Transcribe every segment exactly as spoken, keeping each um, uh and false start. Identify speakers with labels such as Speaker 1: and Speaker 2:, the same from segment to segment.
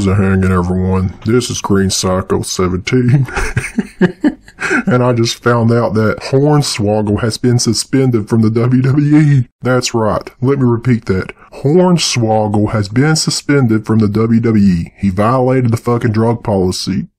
Speaker 1: a hanging, everyone. This is Green Psycho seventeen. And I just found out that Hornswoggle has been suspended from the W W E. That's right. Let me repeat that. Hornswoggle has been suspended from the W W E. He violated the fucking drug policy.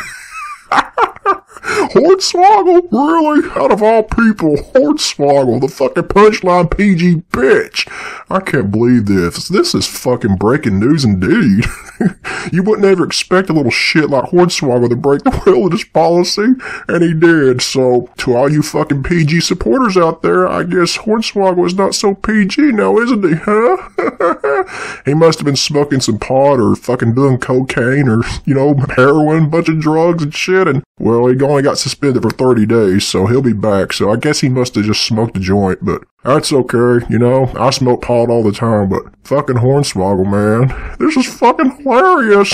Speaker 1: Hornswoggle? Really? Out of all people, Hornswoggle, the fucking Punchline P G bitch. I can't believe this. This is fucking breaking news indeed. You wouldn't ever expect a little shit like Hornswoggle to break the will of this policy, and he did. So, to all you fucking P G supporters out there, I guess Hornswoggle is not so P G now, isn't he, huh? He must have been smoking some pot or fucking doing cocaine or, you know, heroin, bunch of drugs and shit, and, well, he only got suspended for thirty days, so he'll be back. So I guess he must have just smoked a joint, but that's okay, you know. I smoke pot all the time, but fucking Hornswoggle, man. This is fucking hilarious.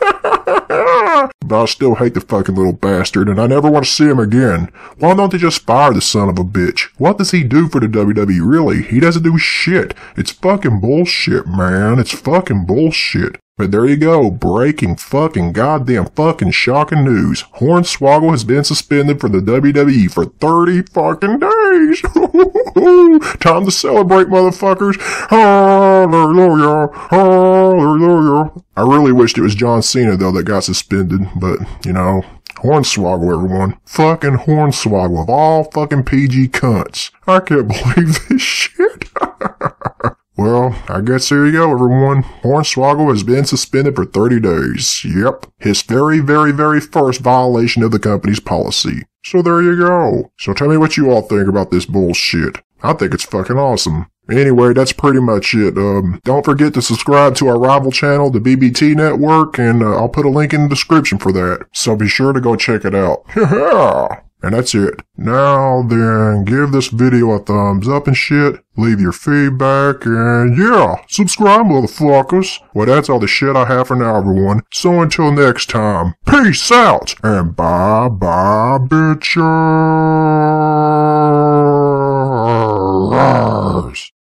Speaker 1: But I still hate the fucking little bastard, and I never want to see him again. Why don't they just fire the son of a bitch? What does he do for the W W E, really? He doesn't do shit. It's fucking bullshit, man. It's fucking bullshit. But there you go, breaking fucking goddamn fucking shocking news. Hornswoggle has been suspended from the W W E for thirty fucking days. Time to celebrate, motherfuckers. Hallelujah, hallelujah. I really wished it was John Cena, though, that got suspended, but, you know, Hornswoggle, everyone. Fucking Hornswoggle of all fucking P G cunts. I can't believe this shit. Well, I guess there you go, everyone. Hornswoggle has been suspended for thirty days. Yep. His very, very, very first violation of the company's policy. So there you go. So tell me what you all think about this bullshit. I think it's fucking awesome. Anyway, that's pretty much it. Um, don't forget to subscribe to our rival channel, the B B T Network, and uh, I'll put a link in the description for that. So be sure to go check it out. Yeah. And that's it. Now then, give this video a thumbs up and shit, leave your feedback, and yeah, subscribe, motherfuckers. Well, that's all the shit I have for now, everyone. So until next time, peace out, and bye-bye, bitches.